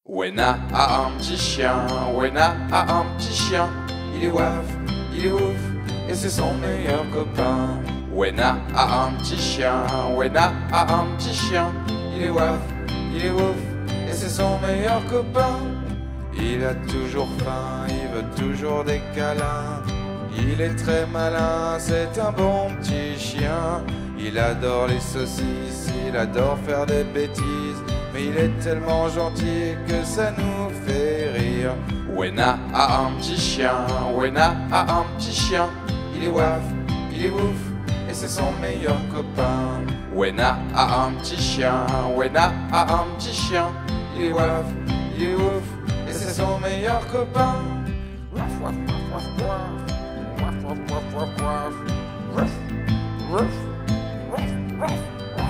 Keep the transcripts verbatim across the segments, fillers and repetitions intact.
Wena a un petit chien, Wena a un petit chien. Il est waf, il est ouf, et c'est son meilleur copain. Wena a un petit chien, Wena a un petit chien. Il est waf, il est ouf, et c'est son meilleur copain. Il a toujours faim, il veut toujours des câlins. Il est très malin, c'est un bon petit chien. Il adore les saucisses, il adore faire des bêtises. Mais il est tellement gentil que ça nous fait rire. Wena a un petit chien, Wena a un petit chien. Il est waf, il est ouf, et c'est son meilleur copain. Wena a un petit chien, Wena a un petit chien. Il est waf, il est ouf, et c'est son meilleur copain. Waf, waf, waf, waf, waf, waf, waf, waf, waf, waf, waf, waf, waf.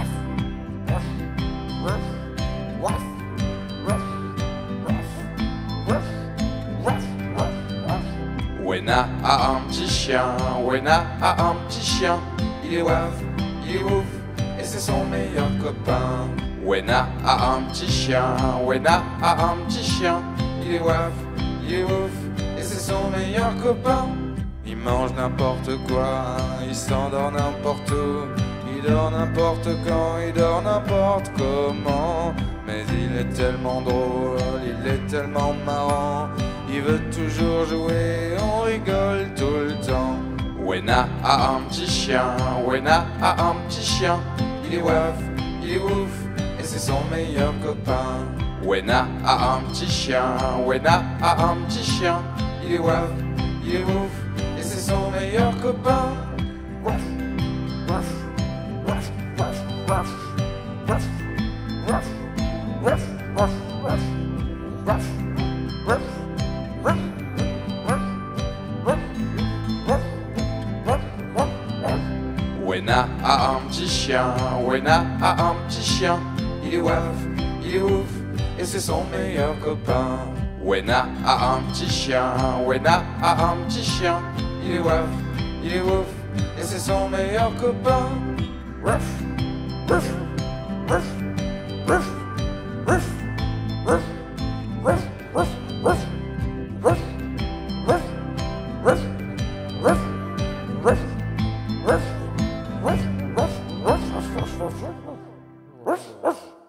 Wena a un petit chien, Wena a un petit chien. Il est waf, il est ouf, et c'est son meilleur copain. Wena a un petit chien, Wena a un petit chien. Il est waf, il est ouf, et c'est son meilleur copain. Il mange n'importe quoi, il s'endort n'importe où. Il dort n'importe quand, il dort n'importe comment. Mais il est tellement drôle, il est tellement marrant. Il veut toujours jouer, on rigole tout le temps. Wena a un petit chien, Wena a un petit chien. Il est waf, il est ouf, et c'est son meilleur copain. Wena a un petit chien, Wena a un petit chien. Il est waf, il est ouf, et c'est son meilleur copain. Waf, waf, waf, waf, waf, waf, waf, waf, waf, waf, waf, waf. Wena a un petit chien, Wena a un petit chien. Il est waf, il est ouf, et c'est son meilleur copain. Wena a un petit chien, Wena a un petit chien. Il est waf, il est ouf, et c'est son meilleur copain. Waf, waf, waf, waf, waf, waf, waf, waf, waf, waf, waf, waf, waf, waf, waf. Ruff, ruff, ruff, ruff, ruff, ruff, ruff, ruff.